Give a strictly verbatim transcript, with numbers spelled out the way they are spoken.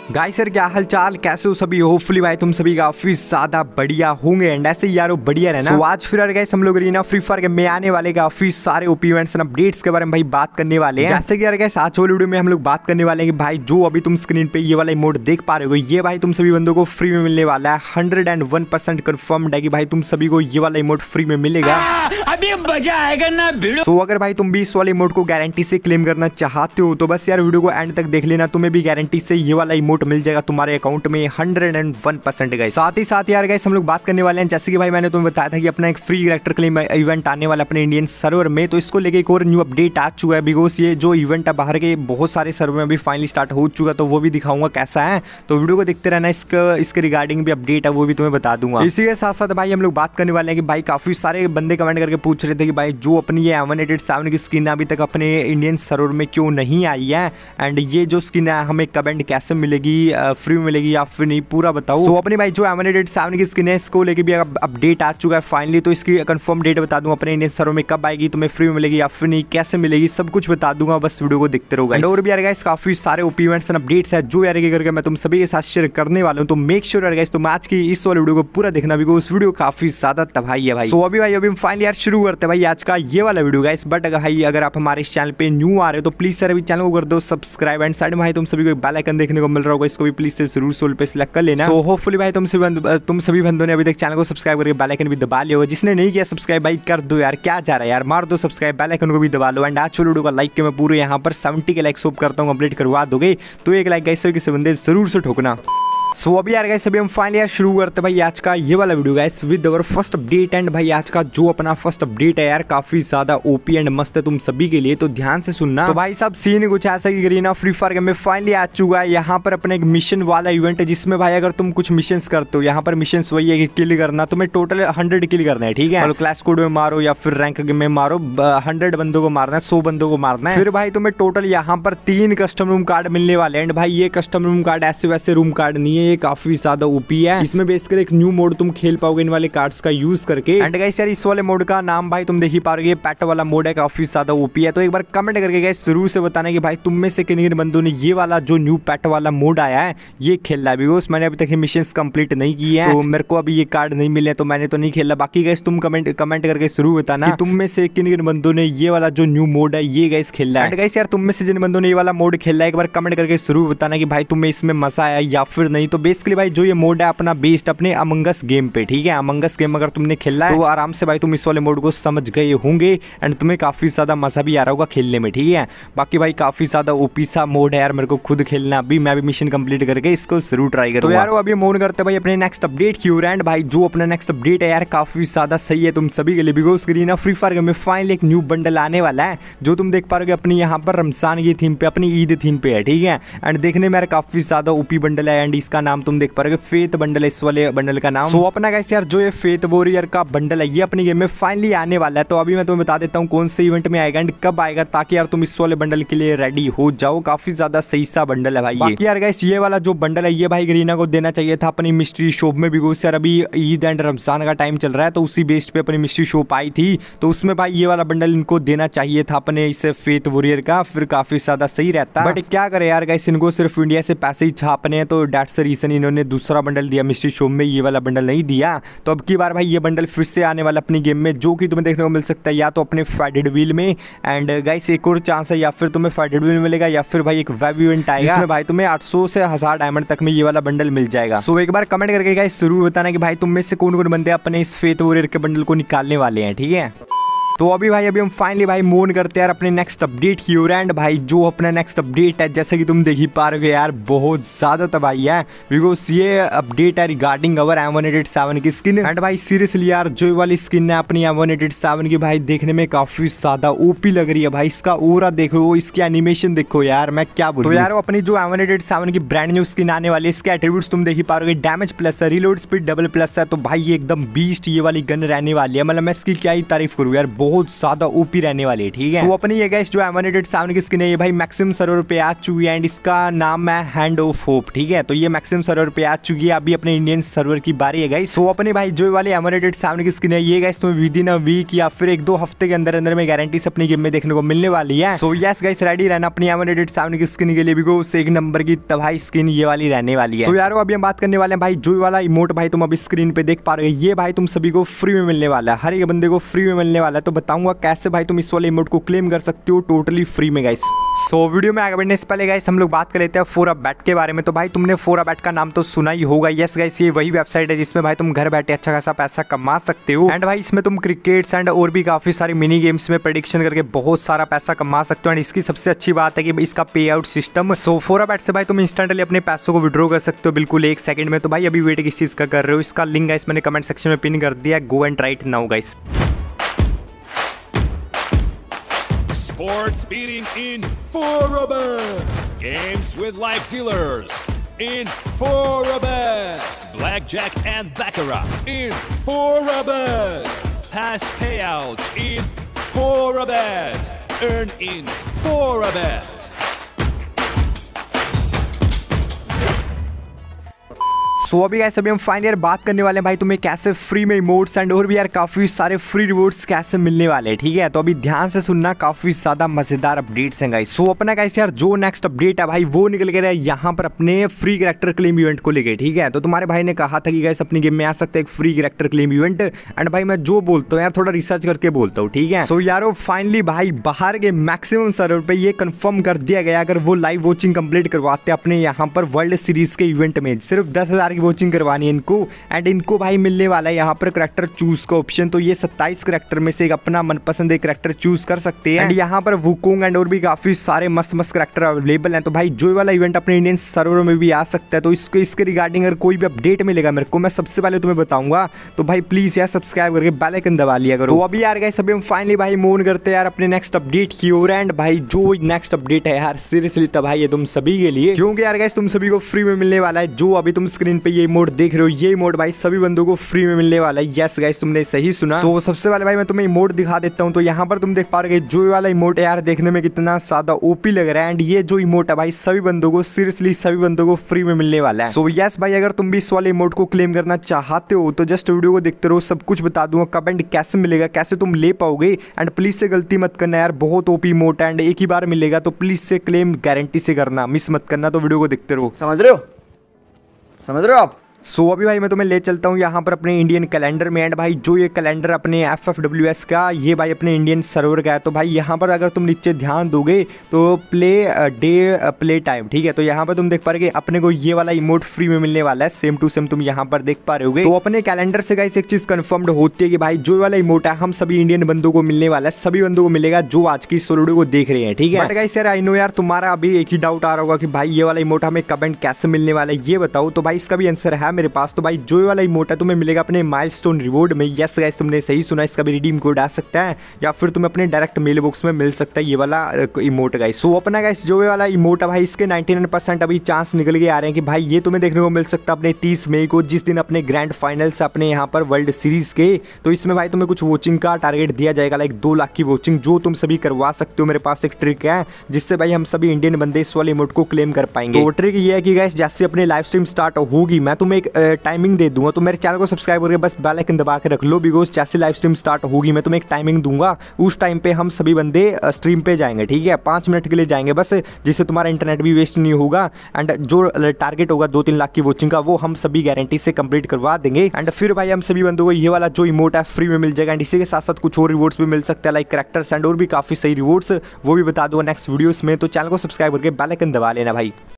Guys यार क्या हाल चाल, कैसे हो सभी। होपफुली भाई तुम सभी काफी ज्यादा बढ़िया होंगे एंड ऐसे ही यारो बढ़िया रहना। so, आज फिर गाइस हम लोग रीना फ्री फायर में आने वाले काफी सारे ओपी इवेंट्स एंड अपडेट्स के बारे में भाई बात करने वाले हैं। जैसे कि यार गाइस आज वाली वीडियो में हम लोग बात करने वाले हैं कि भाई जो अभी तुम स्क्रीन पे ये वाला इमोट देख पा रहे हो, ये भाई तुम सभी बंदों को फ्री में मिलने वाला है। Hundred and one percent confirmed है कि भाई तुम सभी को ये वाला इमोट फ्री में मिलेगा। अभी मजा आएगा ना भिड़ो। सो अगर भाई तुम भी इस वाले इमोट को गारंटी से क्लेम करना चाहते हो तो बस यार वीडियो को एंड तक देख लेना, तुम्हें भी गारंटी से ये वाला इमोट मिल जाएगा तुम्हारे अकाउंट में hundred and one percent guys. साथ ही साथ यार गाइस हम लोग बात करने वाले हैं, जैसे कि भाई मैंने तुम्हें बताया था कि अपना एक फ्री कैरेक्टर क्लेम इवेंट आने वाला अपने इंडियन सर्वर में, तो इसको लेके एक और न्यू अपडेट आ चुका है। बिकॉज ये जो इवेंट है बाहर के बहुत सारे सर्वर में अभी फाइनली स्टार्ट हो चुका, तो वो भी दिखाऊंगा कैसा है, तो वीडियो को देखते रहना। इसका इसके रिगार्डिंग भी अपडेट है वो भी तुम्हें बता दूंगा। इसी के साथ साथ भाई हम लोग बात करने वाले हैं कि भाई काफी सारे बंदे कमेंट करके पूछ रहे थे कि भाई जो अपनी ये एवन एट सेवन की स्किन अभी तक अपने इंडियन सर्वर में क्यों नहीं आई है, एंड ये जो स्किन है हमें कब एंड कैसे मिलेगी, फ्री में मिलेगी या फिर नहीं, पूरा बताओ। सो so, अपनी भाई जो एवन एट सेवन की स्किन है इसको लेके भी अपडेट आ चुका है फाइनली, तो इसकी कंफर्म डेट बता दूंगा अपने इंडियन सर्वर में कब आएगी, तुम्हें फ्री में मिलेगी या फिर नहीं, कैसे मिलेगी, सब कुछ बता दूंगा। बस वीडियो को देखते रहो। और भी यार गाइस काफी सारे ओपी इवेंट्स एंड अपडेट्स है जो यार करके मैं तुम सभी के साथ शेयर करने वाला हूं, तो मेक श्योर यार गाइस तुम आज की इस वाले वीडियो को पूरा देखना, बिकॉज़ इस वीडियो काफी ज्यादा तबाही है भाई। सो so, अभी भाई अभी हम फाइनली यार शुरू करते हैं भाई आज का ये वाला वीडियो गाइस। बट अगर भाई अगर आप हमारे इस चैनल पे न्यू आ रहे हो तो प्लीज सर अभी चैनल को कर दो सब्सक्राइब, एंड साइड में भाई तुम सभी को बेल आइकन देखने को मिल रहा होगा, इसको भी प्लीज से जरूर सोल पे सिलेक्ट कर लेना। सो होपफुली भाई तुम सभी तुम सभी बंदों ने अभी तक चैनल को सब्सक्राइब करके बेल आइकन भी दबा लिया होगा। जिसने नहीं किया सब्सक्राइब भाई कर दो यार, क्या जा रहा है यार, मार दो सब्सक्राइब, बेल आइकन को भी दबा लो। एंड आज वीडियो का लाइक के मैं पूरे यहाँ पर सेवेंटी के लाइक होप करता हूँ कंप्लीट करवा दोगे, तो एक लाइक गाइस किसी बंदे जरूर से ठोकना। सो so, अभी यार गाइस अभी हम फाइनली यार शुरू करते हैं भाई आज का ये वाला video guys with our first update. And भाई आज का जो अपना फर्स्ट अपडेट है यार काफी ज्यादा ओपी एंड मस्त है तुम सभी के लिए, तो ध्यान से सुनना। तो भाई साहब सीन कुछ ऐसा कि रीना फ्री फायर में फाइनली आ चुका है यहाँ पर अपने एक मिशन वाला इवेंट है, जिसमें भाई अगर तुम कुछ मिशन करते हो, यहाँ पर मिशन वही है कि किल करना, तुम्हें टोटल हंड्रेड किल करना है, ठीक है। और क्लास कोड में मारो या फिर रैंक में मारो, हंड्रेड बंदों को मारना है, सौ बंदों को मारना है। फिर भाई तुम्हें टोटल यहाँ पर तीन कस्टम रूम कार्ड मिलने वाले। एंड भाई ये कस्टम रूम कार्ड ऐसे वैसे रूम कार्ड नहीं है, ये काफी ज्यादा ओपी है। इसमें बेसिकली एक न्यू मोड तुम खेल पाओगे इन वाले कार्ड्स का यूज करके। एंड गाइस यार इस वाले मोड का नाम भाई तुम देख ही पाओगे, पैट वाला मोड है, काफी ज्यादा ओपी है। तो एक बार कमेंट करके गाइस जरूर से बताना कि भाई तुम में से किन किन बंदों ने ये वाला जो न्यू पैट वाला मोड आया है ये खेला है। बिकॉज मैंने अभी तक मिशंस कंप्लीट नहीं किए हैं, तो मेरे को अभी ये कार्ड नहीं मिले, तो मैंने तो नहीं खेला। बाकी गाइस तुम कमेंट कमेंट करके जरूर बताना कि तुम में से किन किन बंदों ने ये वाला जो न्यू मोड है ये गाइस खेला है। एंड गाइस यार तुम में से जिन बंदों ने ये वाला मोड खेला है एक बार कमेंट करके जरूर बताना कि भाई तुम्हें इसमें मजा आया या फिर नहीं। तो बेसिकली भाई जो ये मोड है अपना बेस्ड अपने अमंगस गेम पे, ठीक है। अमंगस गेम अगर तुमने खेला है तो आराम से भाई तुम इस वाले मोड को समझ गए होंगे एंड तुम्हें काफी ज्यादा मजा भी आ रहा होगा खेलने में, ठीक है। बाकी भाई काफी ज्यादा ओपी सा मोड है यार, मेरे को खुद खेलना, अभी मैं भी मिशन कंप्लीट करके इसको जरूर ट्राई करूंगा। तो यार अभी मूव करते भाई अपने नेक्स्ट अपडेट की ओर। एंड भाई जो अपना नेक्स्ट अपडेट है यार काफी ज्यादा सही है तुम सभी के लिए, बिकॉज रीना फ्री फायर में फाइनली एक न्यू बंडल आने वाला है जो तुम देख पा रहे हो अपनी यहाँ पर रमजान की थीम पे, अपनी ईद थीम पे है, ठीक है। एंड देखने में काफी ज्यादा ओपी बंडल है एंड इसका नाम तुम देख पा रहे हो फेथ बंडल है इस वाले बंडल का नाम। सो so, अपना गाइस यार जो ये फेथ वॉरियर का बंडल है ये अपनी गेम में फाइनली आने वाला है। तो अभी मैं तुम्हें बता देता हूँ कौन से इवेंट में आएगा एंड कब आएगा, ताकि यार तुम इस वाले बंडल के लिए रेडी हो जाओ। काफी ज्यादा सही सा बंडल है भाई। बाकी यार गाइस ये वाला जो बंडल है ये भाई रीना को देना चाहिए था अपनी मिस्ट्री शॉप में, बिकॉज यार अभी ईद एंड रमजान का टाइम चल रहा है, तो उसी बेस्ड पे अपनी मिस्ट्री शॉप आई थी, तो उसमें भाई ये वाला बंडल इनको देना चाहिए था अपने इस फेथ वॉरियर का, फिर काफी ज्यादा सही रहता। बट क्या करे यार गाइस इनको सिर्फ इंडिया से पैसे ही छापने हैं, तो दैट्स द रीजन इन्होंने दूसरा बंडल दिया मिस्ट्री शॉप में, ये वाला बंडल नहीं दिया। तो अब की बार भाई ये बंडल फिर से आने वाला अपनी गेम में, जो कि तुम्हें देखने को मिल सकता है या तो अपने फाइडेड व्हील में। एंड गाइस एक और चांस है या फिर तुम्हें फाइडेड व्हील मिलेगा या फिर भाई एक वेब इवेंट आएगा जिसमें भाई तुम्हें आठ सौ से हजार डायमंड तक में ये वाला बंडल मिल जाएगा। सो so, एक बार कमेंट करके गाइस जरूर बताना कि भाई तुम में से कौन कौन बंदे अपने इस फेथ वॉरियर के बंडल को निकालने वाले हैं, ठीक है। तो अभी भाई अभी हम फाइनली भाई मूव करते हैं यार अपने नेक्स्ट अपडेट की ओर। एंड भाई जो अपना नेक्स्ट अपडेट है जैसे कि तुम देख ही पा रहे हो यार बहुत ज्यादा तबाही है, बिकॉज ये अपडेट है regarding our M one eight seven की स्किन। एंड भाई सीरियसली यार जो वाली स्किन है अपनी एम वन एट सेवन की भाई देखने में काफी ज्यादा ओपी लग रही है भाई। इसका ओरा देखो, इसकी एनिमेशन देखो यार, मैं क्या बोलूं। तो यार वो अपनी जो एम वन एट सेवन की ब्रांड न्यू स्किन आने वाली है, इसके एट्रीब्यूट्स तुम देख ही पा रहे हो, डैमेज प्लस है, रीलोड स्पीड डबल प्लस है, तो भाई ये एकदम बीस्ट ये वाली गन रहने वाली है। मतलब मैं इसकी क्या ही तारीफ करूँ यार, बहुत ज्यादा ओपी रहने वाली है, ठीक है। तो अपनी ये गाइस जो M one eight eight seven की स्किन है ये भाई मैक्सिमम सर्वर पे आ चुकी है एंड इसका नाम है हैंड ऑफ होप, ठीक है। तो ये मैक्सिमम सर्वर पे आ चुकी है, अभी अपने इंडियन सर्वर की बारी है गाइस। सो अपने भाई जो वाली M one eight eight seven की स्किन है ये गाइस तुम्हें विद इन अ वीक या फिर एक दो हफ्ते के अंदर अंदर में गारंटी से अपनी गेम में देखने को मिलने वाली है। सो यस गाइस रेडी रहना अपनी M one eight eight seven की स्किन के लिए भी को एक नंबर की तबाही स्किन ये वाली रहने वाली है। सो यारो अभी हम बात करने वाले हैं भाई जो वाला इमोट भाई तुम अभी स्क्रीन पे देख पा रहे हो, ये भाई तुम सभी को फ्री में मिलने वाला है, हर एक बंदे को फ्री में मिलने वाला है। तो बताऊंगा कैसे भाई तुम इस वाले इमोट को क्लेम कर सकते हो टोटली फ्री में गाइस। सो वीडियो में आगे बढ़ने से पहले गाइस हम लोग बात कर लेते हैं फोर अ बैट के बारे में। तो भाई तुमने फोर अ बैट का नाम तो सुना ही होगा। यस गाइस ये वही वेबसाइट है जिसमें भाई तुम घर बैठे अच्छा खासा पैसा कमा सकते हो एंड भाई इसमें तुम क्रिकेट्स एंड और भी काफी सारी मिनी गेम्स में प्रेडिक्शन करके बहुत सारा पैसा कमा सकते हो एंड इसकी सबसे अच्छी बात है कि इसका pay out system. So Forabet से भाई तुम इंस्टेंटली अपने पैसों को विड्रॉ कर सकते हो बिल्कुल एक सेकंड में। तो भाई अभी वेट किस चीज का कर रहे हो, इसका लिंक गाइस मैंने कमेंट सेक्शन में पिन कर दिया, go and try it now guys. Sports betting in Forabet. Games with live dealers in Forabet. Blackjack and Baccarat in Forabet. Past payouts in Forabet. Earn in Forabet. So so, अभी guys अभी हम finally यार बात करने वाले हैं भाई तुम्हें कैसे फ्री में इमोट्स एंड और भी यार काफी सारे फ्री रिवॉर्ड्स कैसे मिलने वाले हैं, ठीक है। तो अभी ध्यान से सुनना, काफी ज्यादा मजेदार अपडेट्स हैं गाइस। सो so, अपना गाइस यार जो नेक्स्ट अपडेट है भाई वो निकल के रहा है यहाँ पर अपने फ्री कैरेक्टर क्लेम इवेंट को लेके, ठीक है। तो तुम्हारे भाई ने कहा था कि गाइस अपनी गेम में आ सकते हैं एक free character claim event and भाई मैं जो बोलता हूँ यार थोड़ा रिसर्च करके बोलता हूँ, ठीक है। सो so, यारो फाइनली भाई बाहर के मैक्सिमम सर्वर पे ये कंफर्म कर दिया गया अगर वो लाइव वॉचिंग कंप्लीट करवाते अपने यहाँ पर वर्ल्ड सीरीज के इवेंट में सिर्फ दस हजार की वॉचिंग करवानी है इनको एंड इनको भाई मिलने वाला है यहाँ पर करेक्टर चूज का ऑप्शन। तो ये सत्ताईस करेक्टर में से एक अपना मनपसंद एक करेक्टर चूज कर सकते हैं एंड यहाँ पर वुकोंग एंड और भी काफी सारे मस्त मस्त करेक्टर अवेलेबल हैं। तो भाई जो वाला इवेंट अपने इंडियन सर्वर में भी आ सकता है। तो इसको इसके रिगार्डिंग अगर कोई भी अपडेट मिलेगा मेरे को मैं सबसे पहले तुम्हें बताऊंगा। तो भाई प्लीज यार सब्सक्राइब करके बेल आइकन दबा लिया करो। तो अभी यार गाइस अभी हम फाइनली भाई मूव करते हैं यार अपने नेक्स्ट अपडेट की ओर एंड भाई जो नेक्स्ट अपडेट है यार सीरियसली तबाही है तुम सभी के लिए, क्योंकि यार गाइस तुम सभी को फ्री में मिलने वाला है। जो अभी तुम स्क्रीन पे ये इमोट देख रहे हो ये इमोट भाई सभी बंदों को फ्री में मिलने वाला है। यस गाइस तुमने सही सुना। सो so, सबसे पहले भाई मैं तुम्हें इमोट दिखा देता हूं। तो यहाँ पर तुम देख पा रहे हो जो वाला इमोट है यार देखने में कितना ज्यादा ओपी लग रहा है एंड ये जो इमोट है भाई सभी बंदों को सीरियसली सभी बंदों को फ्री में मिलने वाला है। सो so, यस भाई अगर तुम भी इस वाले इमोट को क्लेम करना चाहते हो तो जस्ट वीडियो को देखते रहो, सब कुछ बता दूंगा कब एंड कैसे मिलेगा, कैसे तुम ले पाओगे एंड प्लीज से गलती मत करना यार, बहुत ओपी इमोट है एंड एक ही बार मिलेगा। तो प्लीज से क्लेम गारंटी से करना, मिस मत करना। तो वीडियो को देखते रहो। समझ रहे हो समझ रहे हो आप। सो so, अभी भाई मैं तुम्हें ले चलता हूँ यहाँ पर अपने इंडियन कैलेंडर में एंड भाई जो ये कैलेंडर अपने एफ एफ डब्ल्यू एस का ये भाई अपने इंडियन सर्वर का है। तो भाई यहाँ पर अगर तुम नीचे ध्यान दोगे तो प्ले डे प्ले टाइम, ठीक है। तो यहाँ पर तुम देख पा रहे अपने को ये वाला इमोट फ्री में मिलने वाला है, सेम टू सेम तुम यहाँ पर देख पा रहे होगे। तो अपने कैलेंडर से गाइस एक चीज कंफर्म्ड होती है कि भाई जो वाला इमोट है हम सभी इंडियन बंदों को मिलने वाला है, सभी बंदों को मिलेगा जो आज की इस वीडियो को देख रहे हैं, ठीक है। बट गाइस यार आई नो यार तुम्हारा अभी एक ही डाउट आ रहा होगा कि भाई ये वाला इमोट हमें कब एंड कैसे मिलने वाला है ये बताओ। तो भाई इसका भी आंसर है मेरे पास। तो भाई जो वाला इमोट है तुम्हें मिलेगा अपने माइलस्टोन रिवॉर्ड में। यस गाइस तुमने सही सुना, इसका भी रिडीम कोड आ सकता है या फिर तुम्हें अपने डायरेक्ट मेल बॉक्स में मिल सकता है ये वाला इमोट गाइस। सो अपना गाइस जो वाला इमोट है भाई इसके निन्यानवे परसेंट अभी चांस निकल के आ रहे हैं कि भाई ये तुम्हें देखने को मिल सकता है अपने तीस मई को, जिस दिन अपने ग्रैंड फाइनल्स अपने यहाँ पर वर्ल्ड सीरीज के। तो इसमें भाई तुम्हें कुछ वॉचिंग का टारगेट दिया जाएगा लाइक दो लाख की वॉचिंग जो तुम सभी करवा सकते हो। मेरे पास एक ट्रिक है जिससे भाई हम सभी इंडियन बंदे इस वाले इमोट को क्लेम कर पाएंगे। तो ट्रिक ये है कि गाइस जैसे अपने लाइव स्ट्रीम स्टार्ट होगी मैं तुम्हें एक टाइमिंग दे दूंगा। तो मेरे चैनल को सब्सक्राइब करके बस बेल आइकन दबा के रख लो, बिकॉज जैसे लाइव स्ट्रीम स्टार्ट होगी मैं तुम्हें एक टाइमिंग दूंगा, उस टाइम पे हम सभी बंदे स्ट्रीम पे जाएंगे, ठीक है। पाँच मिनट के लिए जाएंगे बस, जिससे तुम्हारा इंटरनेट भी वेस्ट नहीं होगा एंड जो टारगेट होगा दो तीन लाख की वॉचिंग का वो हम सभी गारंटी से कंप्लीट करवा देंगे एंड फिर भाई हम सभी बंदों को ये वाला जो इमोट है फ्री में मिल जाएगा एंड इसी के साथ साथ कुछ और रिवॉर्ड्स भी मिल सकते हैं लाइक कैरेक्टर्स एंड और भी काफी सही रिवॉर्ड्स, वो भी बता दूंगा नेक्स्ट वीडियोस में। तो चैनल को सब्सक्राइब करके बेल आइकन दबा लेना भाई।